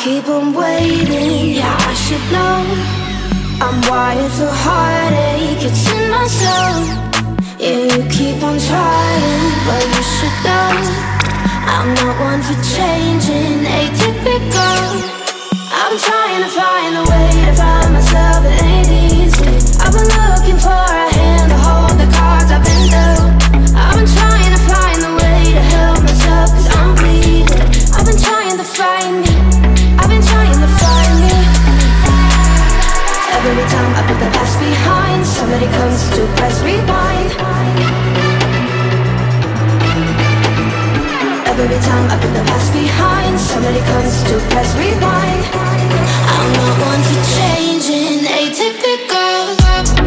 keep on waiting, yeah, I should know. I'm wired for heartache, it's in my soul. Yeah, you keep on trying, but you should know I'm not one for changing, atypical. I'm trying to find a way to find myself, it ain't easy. I've been looking for a hand to hold the cards I've been dealt. I've been trying to find a way to help myself, cause I'm bleeding. I've been trying to find me, I've been trying to find me. Every time I put the past behind, somebody comes to press rewind. Every time I put the past behind, somebody comes to press rewind. I'm not one for changing, atypical.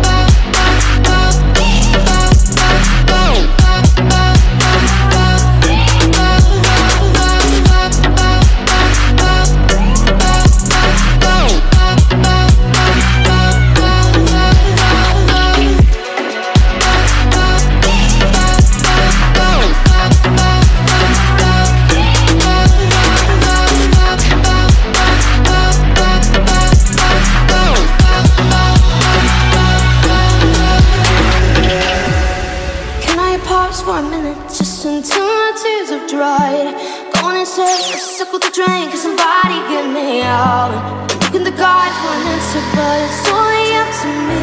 For a minute, just until my tears have dried. Going in circles, stuck with the drain, cause somebody get me out. Looking to God for an answer, but it's only up to me.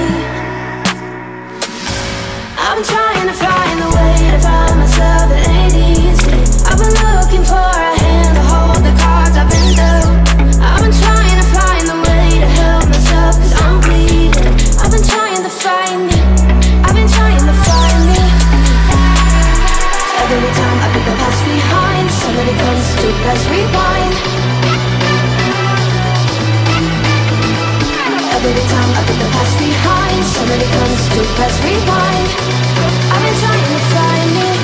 I've been trying to find a way to find myself, it ain't easy. I've been looking for a hand to hold the cards I've been dealt. I've been trying to find a way to help myself, cause I'm bleeding. I've been trying to find me, I've been trying to find me. Every time I put the past behind, somebody comes to press rewind. Every time I put the past behind, somebody comes to press rewind. I've been trying to find me.